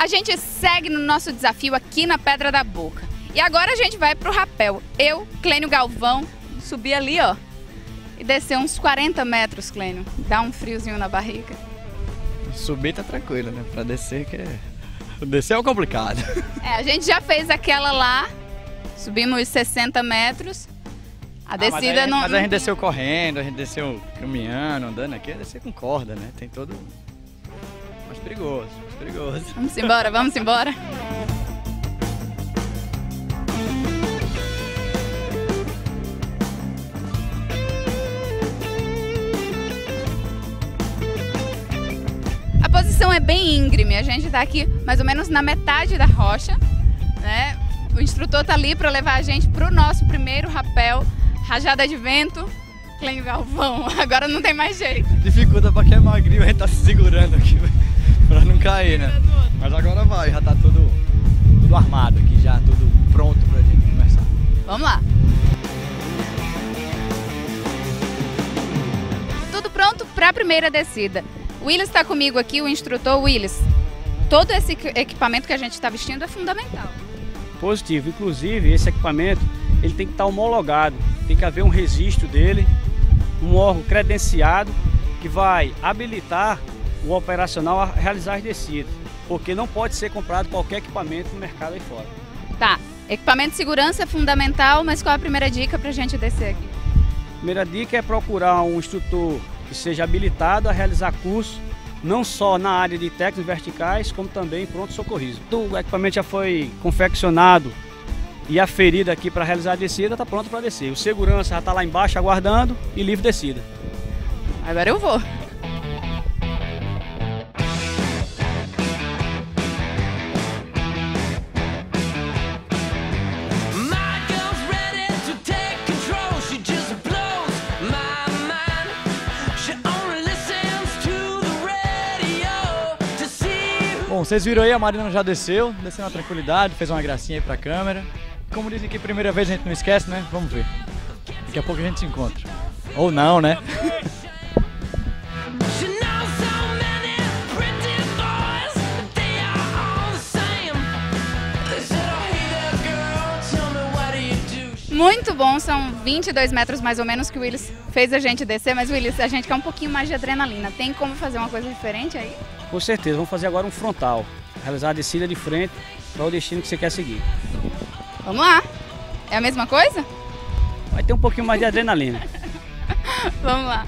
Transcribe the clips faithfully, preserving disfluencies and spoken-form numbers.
A gente segue no nosso desafio aqui na Pedra da Boca. E agora a gente vai pro rapel. Eu, Clênio Galvão, subi ali, ó, e descer uns quarenta metros, Clênio. Dá um friozinho na barriga. Subir tá tranquilo, né? Pra descer que é... Descer é complicado. É, a gente já fez aquela lá, subimos sessenta metros. A descida ah, mas a, não... Mas a gente desceu correndo, a gente desceu caminhando, andando aqui, é descer com corda, né? Tem todo... Mais perigoso, mais perigoso. Vamos embora, vamos embora. A posição é bem íngreme, a gente tá aqui mais ou menos na metade da rocha, né? O instrutor tá ali para levar a gente pro nosso primeiro rapel, rajada de vento, Clênio Galvão, agora não tem mais jeito. Dificulta pra quem é magrinho, a gente tá se segurando aqui pra não cair, né? Mas agora vai, já tá tudo, tudo armado aqui, já tudo pronto pra gente começar. Vamos lá! Tudo pronto para a primeira descida. O Willis está comigo aqui, o instrutor. Willis, todo esse equipamento que a gente está vestindo é fundamental. Positivo, inclusive esse equipamento ele tem que estar homologado, tem que haver um registro dele, um órgão credenciado que vai habilitar o operacional a realizar as descidas, porque não pode ser comprado qualquer equipamento no mercado aí fora. Tá, equipamento de segurança é fundamental, mas qual é a primeira dica para a gente descer aqui? A primeira dica é procurar um instrutor que seja habilitado a realizar curso, não só na área de técnicas verticais, como também em pronto-socorrismo. O equipamento já foi confeccionado e aferido aqui para realizar a descida, está pronto para descer. O segurança já está lá embaixo aguardando e livre descida. Agora eu vou. Bom, vocês viram aí, a Marina já desceu, desceu na tranquilidade, fez uma gracinha aí pra câmera. Como dizem que primeira vez a gente não esquece, né? Vamos ver. Daqui a pouco a gente se encontra. Ou não, né? Muito bom, são vinte e dois metros mais ou menos que o Willis fez a gente descer, mas Willis, a gente quer um pouquinho mais de adrenalina. Tem como fazer uma coisa diferente aí? Com certeza, vamos fazer agora um frontal, realizar a descida de frente para o destino que você quer seguir. Vamos lá, é a mesma coisa? Vai ter um pouquinho mais de adrenalina. Vamos lá.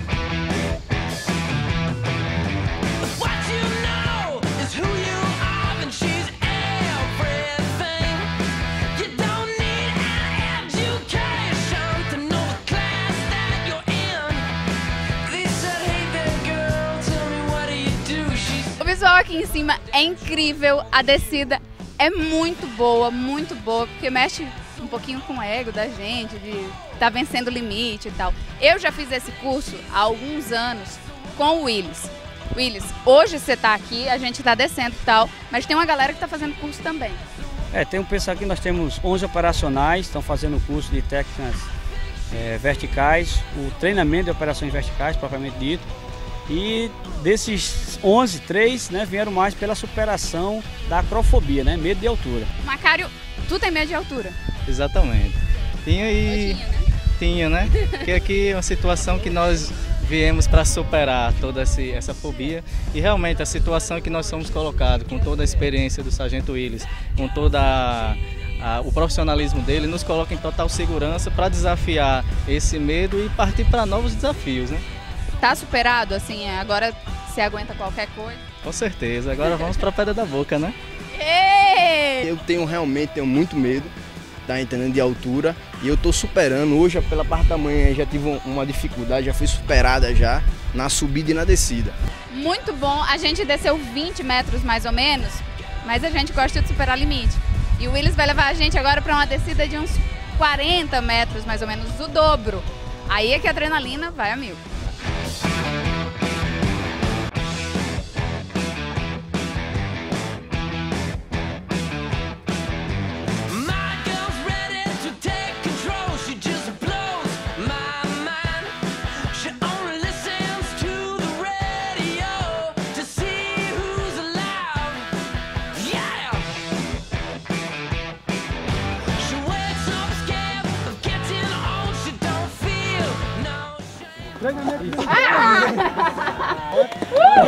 O visual aqui em cima é incrível, a descida é muito boa, muito boa, porque mexe um pouquinho com o ego da gente, de estar tá vencendo o limite e tal. Eu já fiz esse curso há alguns anos com o Willis. Willis, hoje você está aqui, a gente está descendo e tal, mas tem uma galera que está fazendo curso também. É, tem um pessoal aqui, nós temos onze operacionais, estão fazendo o curso de técnicas é, verticais, o treinamento de operações verticais, propriamente dito. E desses onze, três né, vieram mais pela superação da acrofobia, né, medo de altura. Macário, tu tem medo de altura? Exatamente. Tinha e... Tinha, né? Tinha, né? Porque aqui é uma situação que nós viemos para superar toda esse, essa fobia e realmente a situação que nós somos colocados, com toda a experiência do Sargento Willis, com toda a, a, o profissionalismo dele, nos coloca em total segurança para desafiar esse medo e partir para novos desafios, né? Tá superado, assim, agora você aguenta qualquer coisa? Com certeza, agora vamos para a Pedra da Boca, né? Ei! Eu tenho realmente tenho muito medo, tá entendendo, de altura, e eu tô superando. Hoje, pela parte da manhã, já tive uma dificuldade, já fui superada já na subida e na descida. Muito bom, a gente desceu vinte metros mais ou menos, mas a gente gosta de superar limite. E o Willis vai levar a gente agora para uma descida de uns quarenta metros mais ou menos, o dobro. Aí é que a adrenalina vai a mil.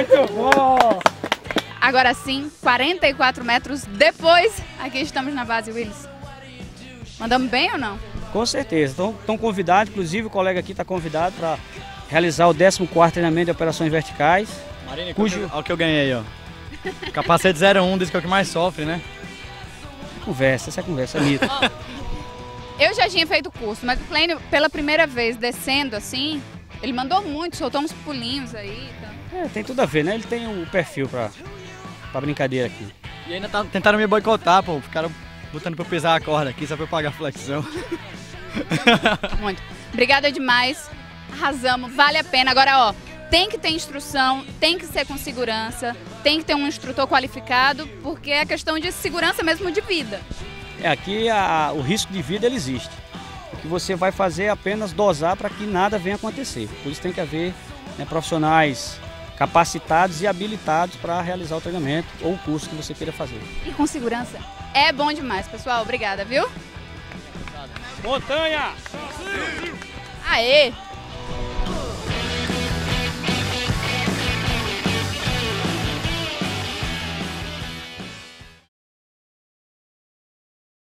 Muito bom! Agora sim, quarenta e quatro metros depois, aqui estamos na base Willis. Mandamos bem ou não? Com certeza. Estão, estão convidados, inclusive o colega aqui está convidado para realizar o décimo quarto treinamento de operações verticais. Marina, cujo... olha o que eu ganhei aí, ó. Capacete zero um, diz que é o que mais sofre, né? Conversa, essa é conversa, é mito. Eu já tinha feito o curso, mas o Clênio, pela primeira vez descendo assim, ele mandou muito, soltou uns pulinhos aí. Tá? É, tem tudo a ver, né? Ele tem o perfil para pra brincadeira aqui. E ainda tá, tentaram me boicotar, pô. Ficaram botando pra eu pisar a corda aqui só pra eu pagar a flexão. Muito. Obrigada demais. Arrasamos, vale a pena. Agora, ó, tem que ter instrução, tem que ser com segurança, tem que ter um instrutor qualificado, porque é questão de segurança mesmo de vida. É, aqui a, o risco de vida ele existe. O que você vai fazer é apenas dosar para que nada venha acontecer. Por isso tem que haver, né, profissionais capacitados e habilitados para realizar o treinamento ou o curso que você queira fazer. E com segurança é bom demais, pessoal. Obrigada, viu? Montanha! Aê!